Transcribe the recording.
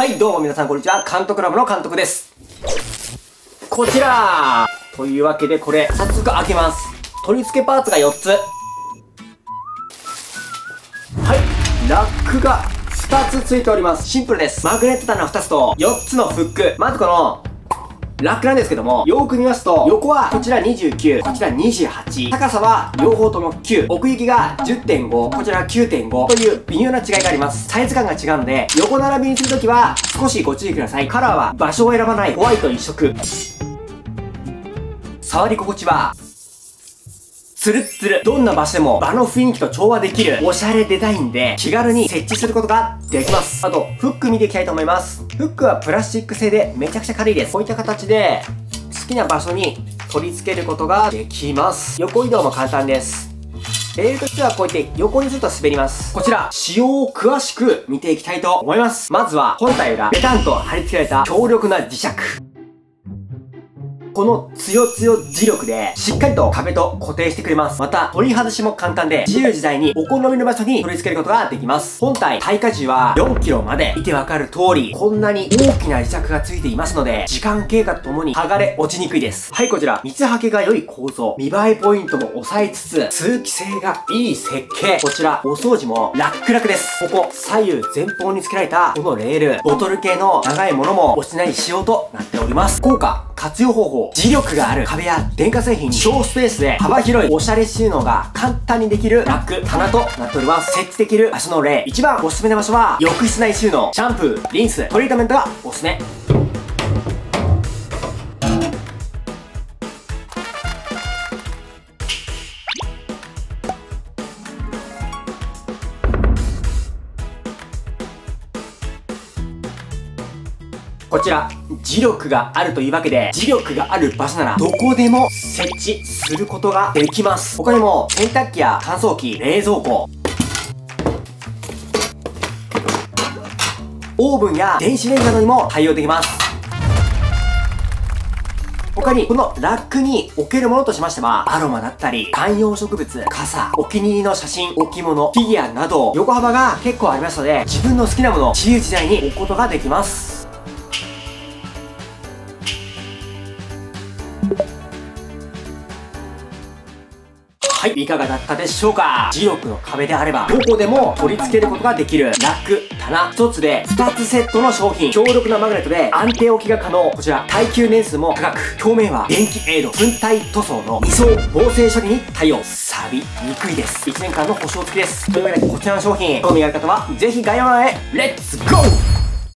はい、どうも皆さんこんにちは。監督ラボの監督です。こちらというわけでこれ、早速開けます。取り付けパーツが4つ。はい、ラックが2つついております。シンプルです。マグネット棚2つと4つのフック。まずこの、ラックなんですけども、よーく見ますと、横はこちら29、こちら28、高さは両方とも9、奥行きが 10.5、こちら 9.5 という微妙な違いがあります。サイズ感が違うので、横並びにするときは少しご注意ください。カラーは場所を選ばないホワイト一色。触り心地は、ツルッツル。どんな場所でも場の雰囲気と調和できるおしゃれデザインで気軽に設置することができます。あと、フック見ていきたいと思います。フックはプラスチック製でめちゃくちゃ軽いです。こういった形で好きな場所に取り付けることができます。横移動も簡単です。レールとしてはこうやって横にすると滑ります。こちら、仕様を詳しく見ていきたいと思います。まずは本体裏、ベタンと貼り付けられた強力な磁石。このつよつよ磁力でしっかりと壁と固定してくれます。また取り外しも簡単で自由自在にお好みの場所に取り付けることができます。本体耐荷重は 4kg まで見てわかる通りこんなに大きな磁石がついていますので時間経過とともに剥がれ落ちにくいです。はい、こちら水はけが良い構造、見栄えポイントも抑えつつ通気性がいい設計。こちらお掃除も楽々です。ここ左右前方に付けられたこのレール、ボトル系の長いものも落ちない仕様となっております。効果活用方法、磁力がある壁や電化製品に小スペースで幅広いおしゃれ収納が簡単にできるラック、棚となっております。設置できる場所の例、一番おすすめな場所は浴室内収納、シャンプー、リンス、トリートメントがおすすめ。こちら、磁力があるというわけで、磁力がある場所ならどこでも設置することができます。他にも洗濯機や乾燥機、冷蔵庫、オーブンや電子レンジなどにも対応できます。他に、このラックに置けるものとしましては、アロマだったり、観葉植物、傘、お気に入りの写真、置物、フィギュアなど、横幅が結構ありますので、自分の好きなものを自由自在に置くことができます。はい、いかがだったでしょうか。磁力の壁であれば、どこでも取り付けることができるラック、棚、一つで2つセットの商品。強力なマグネットで安定置きが可能。こちら、耐久年数も高く、表面は電気エイド、粉体塗装の2層合成処理に対応。錆びにくいです。1年間の保証付きです。というわけで、こちらの商品、興味がある方は、ぜひ概要欄へ、レッツゴー。